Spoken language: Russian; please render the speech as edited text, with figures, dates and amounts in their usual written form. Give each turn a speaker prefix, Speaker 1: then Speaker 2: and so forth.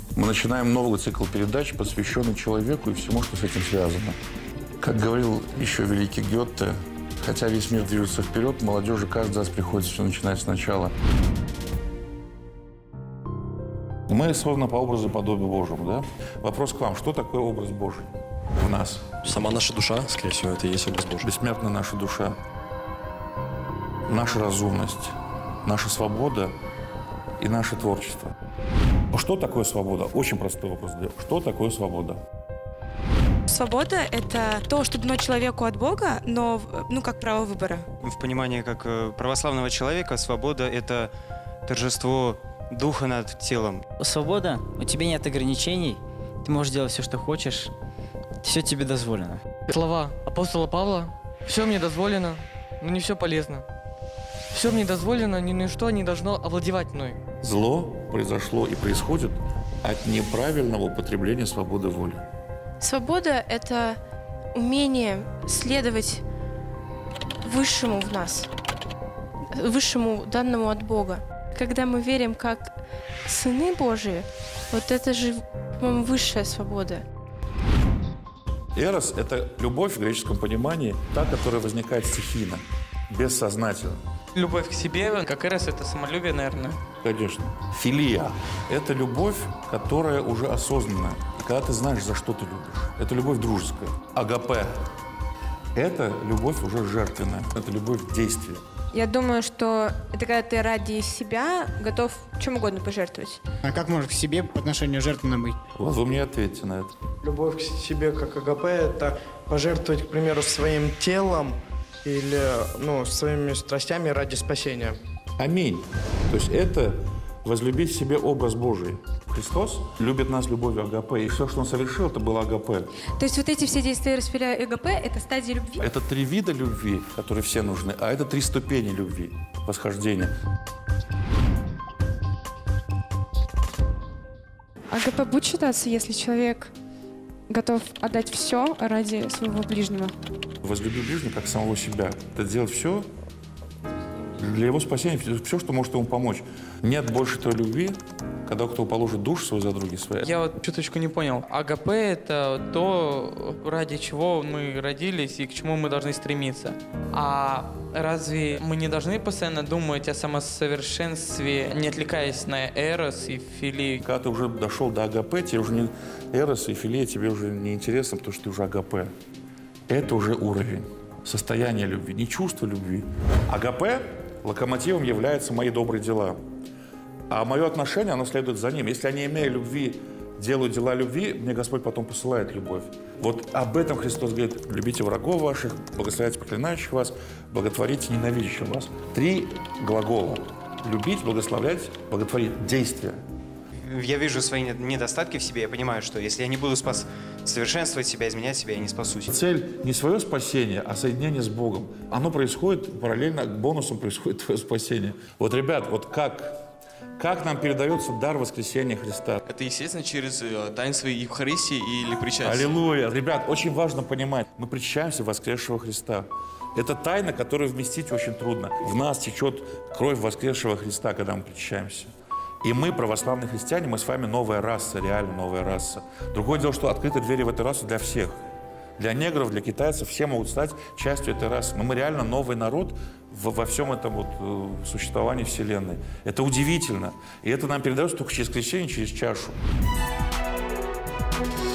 Speaker 1: Мы начинаем новый цикл передач, посвященный человеку и всему, что с этим связано. Как говорил еще великий Гёте, хотя весь мир движется вперед, молодежи каждый раз приходится все начинать сначала. Мы созданы по образу и подобию Божьему, да? Вопрос к вам, что такое образ Божий в нас?
Speaker 2: Сама наша душа, скорее всего, это и есть образ Божий.
Speaker 1: Бессмертная наша душа, наша разумность, наша свобода и наше творчество. Что такое свобода? Очень простой вопрос. Что такое свобода?
Speaker 3: Свобода – это то, что дано человеку от Бога, но, как право выбора.
Speaker 4: В понимании как православного человека свобода – это торжество духа над телом.
Speaker 5: Свобода, у тебя нет ограничений, ты можешь делать все, что хочешь, все тебе дозволено.
Speaker 6: Слова апостола Павла: «Все мне дозволено, но не все полезно. Все мне дозволено, ни на что не должно овладевать мной».
Speaker 1: Зло произошло и происходит от неправильного употребления свободы воли.
Speaker 3: Свобода – это умение следовать высшему в нас, высшему, данному от Бога. Когда мы верим как сыны Божии, вот это же, по-моему, высшая свобода.
Speaker 1: Эрос – это любовь в греческом понимании, та, которая возникает стихийно, бессознательно.
Speaker 7: Любовь к себе, как эрос, это самолюбие, наверное.
Speaker 1: Конечно. Филия – это любовь, которая уже осознанная. Когда ты знаешь, за что ты любишь. Это любовь дружеская. Агапе – это любовь уже жертвенная. Это любовь в действии.
Speaker 8: Я думаю, что это когда ты ради себя готов чем угодно пожертвовать.
Speaker 9: А как может к себе по отношению жертвенно быть?
Speaker 1: Вот вы мне ответьте на это.
Speaker 10: Любовь к себе как агапе – это пожертвовать, к примеру, своим телом или своими страстями ради спасения.
Speaker 1: Аминь. То есть это возлюбить в себе образ Божий. Христос любит нас любовью агапе, и все, что Он совершил, это было агапе.
Speaker 8: То есть вот эти все действия распиля и агапе – это стадии любви?
Speaker 1: Это 3 вида любви, которые все нужны, а это 3 ступени любви, восхождения.
Speaker 11: Агапе будет считаться, если человек готов отдать все ради своего ближнего?
Speaker 1: Возлюби ближнего как самого себя. Это делать все для его спасения, все, что может ему помочь. Нет больше той любви, когда кто положит душу свою за други свои.
Speaker 7: Я вот чуточку не понял. Агапе – это то, ради чего мы родились и к чему мы должны стремиться. А разве мы не должны постоянно думать о самосовершенстве, не отвлекаясь на эрос и филию?
Speaker 1: Когда ты уже дошел до агапе, тебе уже не эрос и филия, тебе уже не интересно, потому что ты уже агапе. Это уже уровень состояния любви, не чувство любви. Агапе локомотивом являются мои добрые дела. А мое отношение, оно следует за ним. Если я не имею любви, делаю дела любви, мне Господь потом посылает любовь. Вот об этом Христос говорит: любите врагов ваших, благословляйте проклинающих вас, благотворите ненавидящих вас. 3 глагола: любить, благословлять, благотворить, действия.
Speaker 4: Я вижу свои недостатки в себе, я понимаю, что если я не буду совершенствовать себя, изменять себя, я не спасусь.
Speaker 1: Цель не свое спасение, а соединение с Богом. Оно происходит параллельно, бонусом происходит твое спасение. Вот, ребят, вот как нам передается дар воскресения Христа?
Speaker 2: Это, естественно, через таинство Евхаристии или причастия.
Speaker 1: Аллилуйя! Ребят, очень важно понимать, мы причащаемся воскресшего Христа. Это тайна, которую вместить очень трудно. В нас течет кровь воскресшего Христа, когда мы причащаемся. И мы, православные христиане, мы с вами новая раса, реально новая раса. Другое дело, что открыты двери в эту расу для всех. Для негров, для китайцев, все могут стать частью этой расы. Но мы реально новый народ во всем этом существовании Вселенной. Это удивительно. И это нам передается только через крещение, через чашу.